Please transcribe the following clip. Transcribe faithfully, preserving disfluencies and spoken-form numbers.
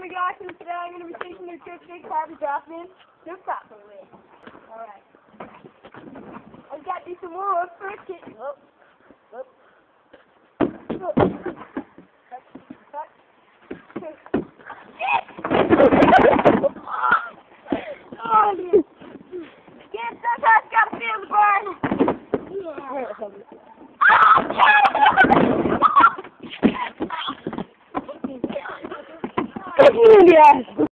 my gosh, and today I'm going to be taking the good big car to drop in no properly. Alright. I've got to do some more work for a kitten. Oh. Oh. Oh. Cut. Cut. Oh, dude. Get sometimes got to feel the burn. Yeah. Oh, yes.